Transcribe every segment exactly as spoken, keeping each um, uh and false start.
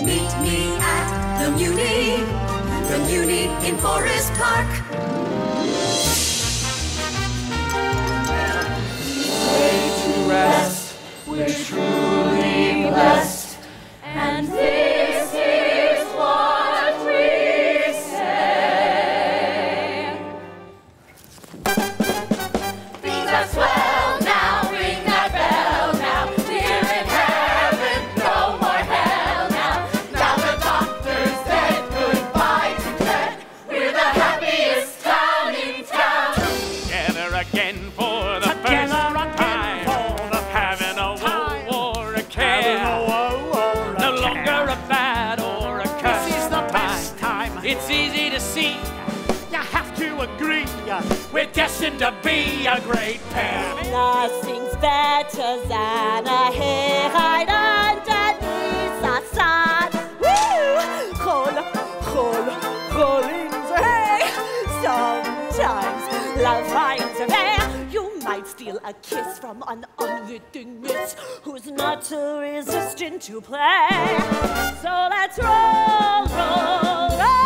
Meet me at the Muny, the Muny in Forest Park. Way to rest, we're truly blessed, and this is what we say. Things are swell now, ring that bell now. We're in heaven, no more hell now. Now the doctor's dead, goodbye to dread. We're the happiest town in town. Together again for the first time. Having a woe or a care. No longer a bad or a curse. This is the best time. It's easy to see. You have to agree. We're destined to be a great pair. Nothing's better than a hayride underneath the sun. Woo! Roll, roll, roll in the hay. Sometimes love finds a way. You might steal a kiss from an unwitting miss who's not too resistant to play. So let's roll, roll,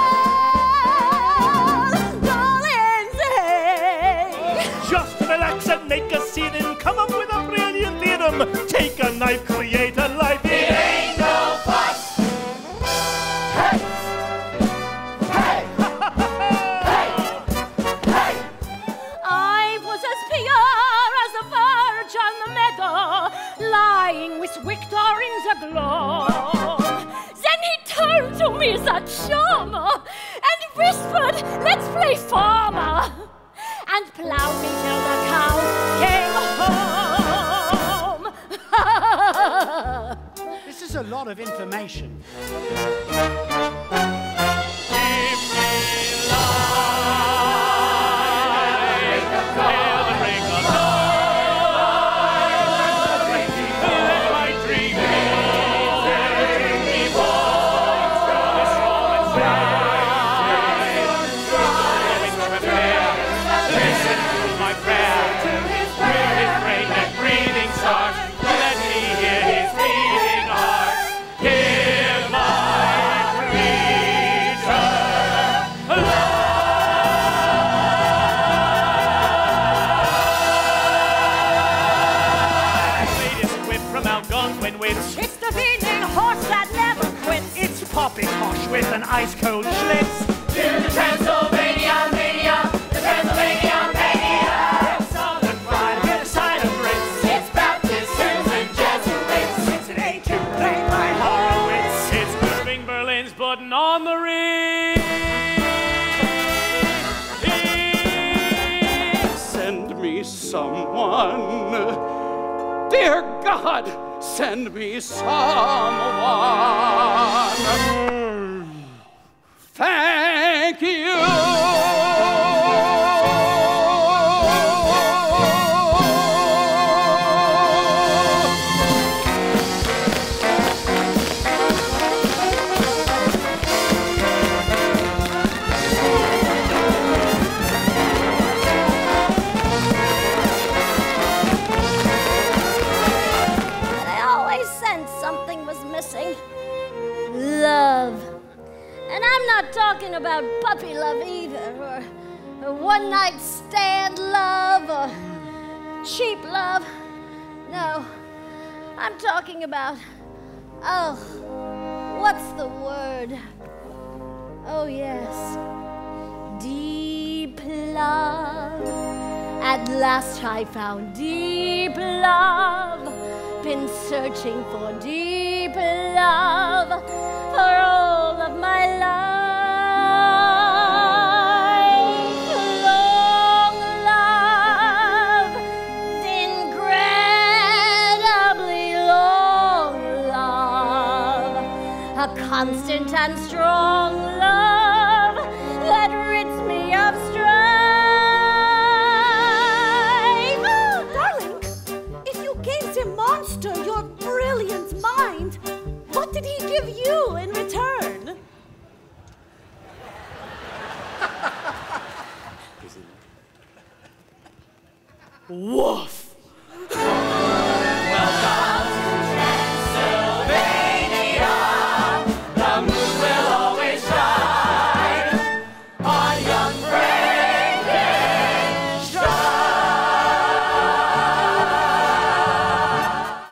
roll, roll in the hay. Just relax and make a scene and come up with a brilliant theorem. Take a knife, create a life. It ain't no fuss. Hey! Hey! Hey! Hey! I was as pure as a verge on the meadow, lying with Victor in the glow. Then he turned to me as a charmer and whispered, "Let's play farmer," and plowed me till the cows came home. This is a lot of information. It's the beating horse that never quits. It's popping posh with an ice-cold schlitz. To the Transylvania mania, the Transylvania mania. It's Southern fried with a side of Ritz. It's Baptist Jews and Jesuits. It's an A to play my Horowitz. It's Irving Berlin's putting on the ring. Send me someone. Dear God, send me someone. Thank you. Love. And I'm not talking about puppy love either, or, or one-night stand love, or cheap love. No, I'm talking about, oh, what's the word? Oh, yes, deep love. At last I found deep love. Been searching for deep love for all of my life. Long love, incredibly long love, a constant and strong love that rids me of strife. Monster, your brilliant mind. What did he give you in return?